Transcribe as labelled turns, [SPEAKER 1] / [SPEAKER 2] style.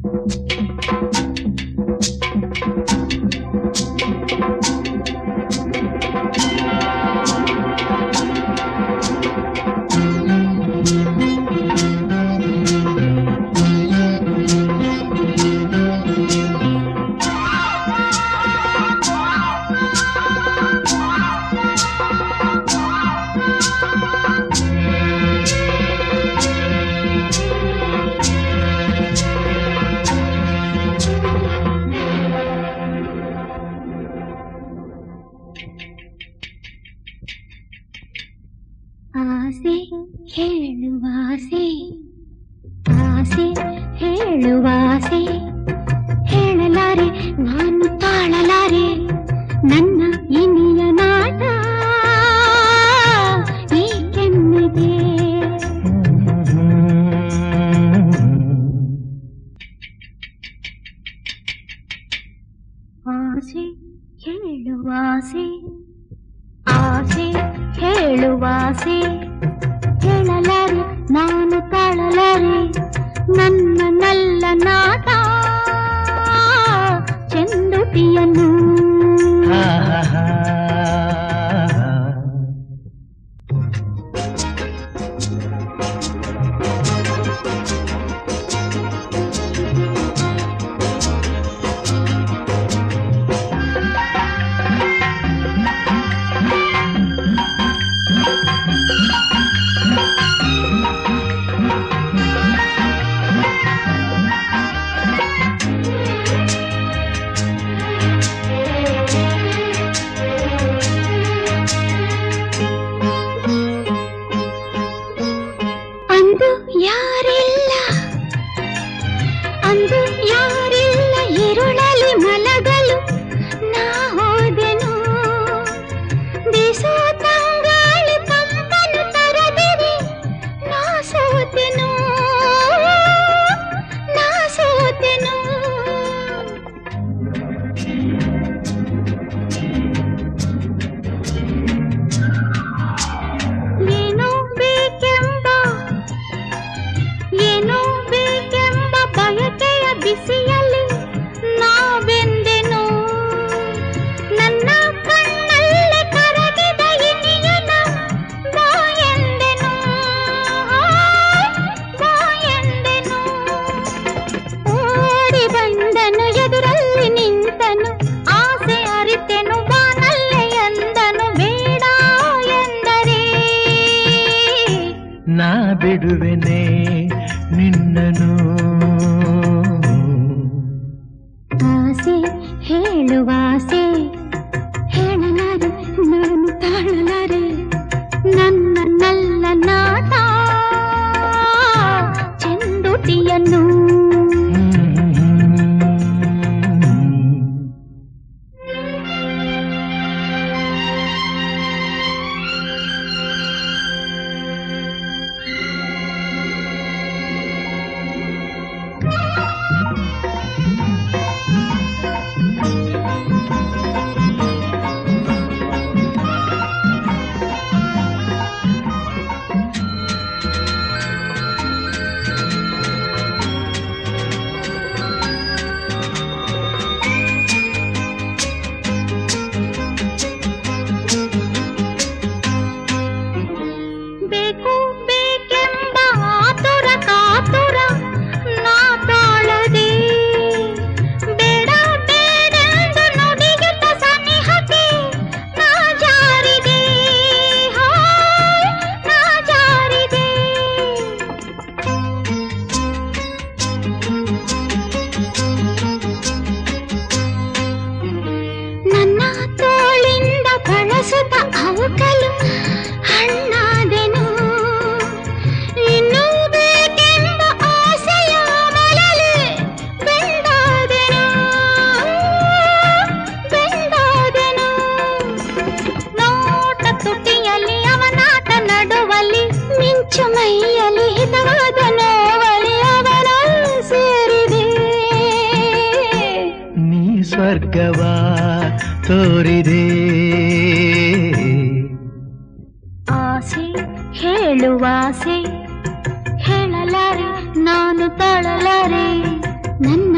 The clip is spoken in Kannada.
[SPEAKER 1] ಆಸೆ ಹೇಳುವಾಸೆ, ಆಸೆ ಹೇಳುವಾಸೆ, ಹೇಳಲಾರೆ ನಾನು ತಾಳಲಾರೆ ನನ್ನ ಇನಿಯ ನಾಟ ಈ ಕೆಮ್ಮಿದೆ. ಆಸೆ ಹೇಳುವಾಸೆ, ಆಸೆ ಹೇಳುವಾಸೆ, ಹೇಳಲಾರೆ ನಾನು ತಾಳಲಾರೆ ನನ್ನ ನಲ್ಲ ನಾಟ ಚೆಂದುಟಿಯನ್ನು. ಯಾರಿಲ್ಲ ಅಂದು ಯಾರಿಲ್ಲ ಇರುಳಲಿ ಮಲಗಲು ನಾ ಹೋದೆನು. ಬೀಸೋ ತಂಗಾಳಿ ತಂಪನು ತರದಿರಿ ನಾ ಸೋತೆನು, ನಾ ಸೋತೆನು. ಏನೋ ಬೇಕೆಂಬ ಏನೋ ಬೇಕೆಂಬ ಬಯಕೆಯ ಬಿಸಿಯಲ್ಲಿ ನಾವೆಂದೆನು. ನನ್ನ ಕಣ್ಣಲ್ಲಿ ಕರಗಿದ ಇನಿಯನ ಬಾಯೆಂದೆನು, ಬಾಯೆಂದೆನು. ಓಡಿ ಬಂದನು ಎದುರಲ್ಲಿ ನಿಂತನು, ಆಸೆ ಅರಿತೆನು ಬಾನಲ್ಲೆ ಎಂದನು. ಬೇಡ ಎಂದರೆ
[SPEAKER 2] ನಾ ಬಿಡುವೆನೆ ನಿನ್ನನು.
[SPEAKER 1] ಆಸೆ ಹೇಳುವಾಸೆ, ಹೇಳಲಾರೆ ನಾನು ತಾಳಲಾರೆ ನನ್ನ ನಲ್ಲ ನಾಟ ಚೆಂದುಟಿಯನ್ನು. ಬೇಕು ಬೇಕೆಂಬ ಆತುರ ಕಾತುರ ನಾ ತಾಳದೆ, ಬೇಡ ಬೇಡೆಂದು ನುಡಿಯುತ್ತ ಸನಿಹಕ್ಕೆ ನಾ ಜಾರಿದೆ, ನಾ ಜಾರಿದೆ. ನನ್ನ ತೋಳಿಂದ ಬಳಸುತ್ತ ಅವಕಲು ಹಣ್ಣಾದೆನು. ಇನ್ನೂ ಬೇಕೆಂಬ ಆಸೆಯ ಮೊಳಲಿ ಬೆಂದಾದೆನು, ಬೆಂದಾದೆನು. ನೋಟ ತುಟಿಯಲ್ಲಿ ಅವನಾಟ ನಡುವಲ್ಲಿ ಮಿಂಚು ಮೈಯಲ್ಲಿ ಹಿತವಾದ ನೋವಲಿ ಅವನ ಸೇರಿದೆ.
[SPEAKER 2] ನೀ ಸ್ವರ್ಗವ ತೋರಿದೆ.
[SPEAKER 1] ಆಸೆ ಹೇಳುವಾಸೆ, ಹೇಳಲಾರೆ ನಾನು ತಾಳಲಾರೆ ನನ್ನ